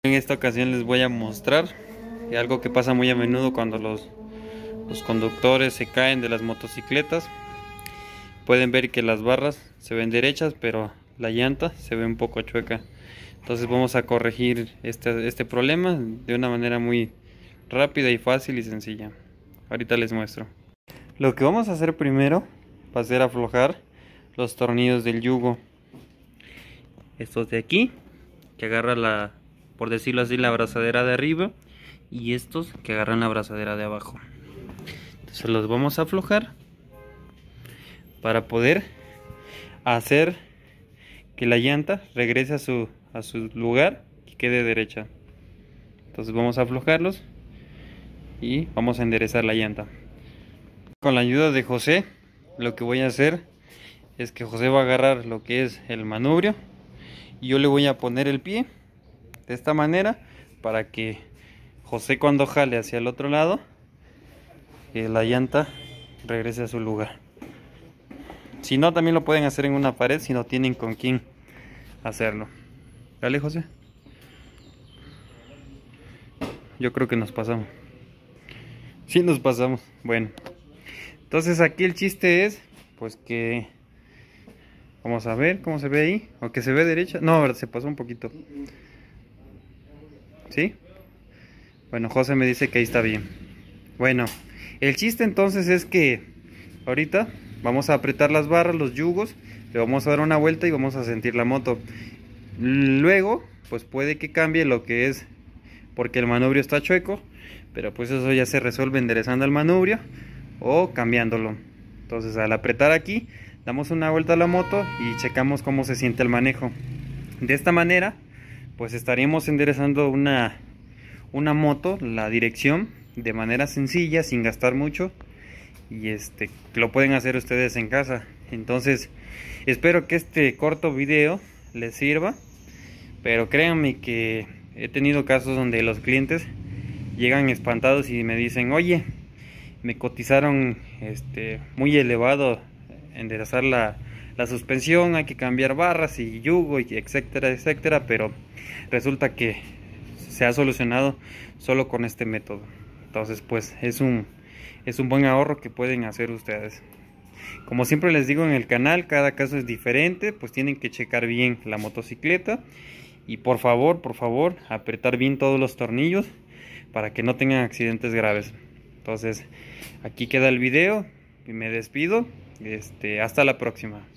En esta ocasión les voy a mostrar algo que pasa muy a menudo cuando los conductores se caen de las motocicletas. Pueden ver que las barras se ven derechas, pero la llanta se ve un poco chueca. Entonces vamos a corregir este problema de una manera muy rápida y fácil y sencilla. Ahorita les muestro. Lo que vamos a hacer primero va a ser aflojar los tornillos del yugo. Estos de aquí, que agarra por decirlo así, la abrazadera de arriba, y estos que agarran la abrazadera de abajo. Entonces los vamos a aflojar para poder hacer que la llanta regrese a su lugar y quede derecha. Entonces vamos a aflojarlos y vamos a enderezar la llanta. Con la ayuda de José, lo que voy a hacer es que José va a agarrar lo que es el manubrio y yo le voy a poner el pie de esta manera para que José, cuando jale hacia el otro lado, la llanta regrese a su lugar. Si no, también lo pueden hacer en una pared si no tienen con quién hacerlo. Dale, José. Yo creo que nos pasamos. Sí, nos pasamos. Bueno, entonces aquí el chiste es pues que vamos a ver cómo se ve ahí, o que se ve derecha. No, se pasó un poquito. ¿Sí? Bueno, José me dice que ahí está bien. Bueno, el chiste entonces es que ahorita vamos a apretar las barras, los yugos, le vamos a dar una vuelta y vamos a sentir la moto. Luego, pues puede que cambie lo que es porque el manubrio está chueco, pero pues eso ya se resuelve enderezando el manubrio o cambiándolo. Entonces, al apretar aquí, damos una vuelta a la moto y checamos cómo se siente el manejo. De esta manera, pues estaríamos enderezando una moto, la dirección, de manera sencilla, sin gastar mucho, y lo pueden hacer ustedes en casa. Entonces espero que este corto video les sirva, pero créanme que he tenido casos donde los clientes llegan espantados y me dicen: oye, me cotizaron muy elevado enderezar la suspensión, hay que cambiar barras y yugo y etcétera, etcétera, pero resulta que se ha solucionado solo con este método. Entonces pues es un buen ahorro que pueden hacer ustedes. Como siempre les digo en el canal, cada caso es diferente, pues tienen que checar bien la motocicleta y por favor apretar bien todos los tornillos para que no tengan accidentes graves. Entonces aquí queda el video y me despido. Hasta la próxima.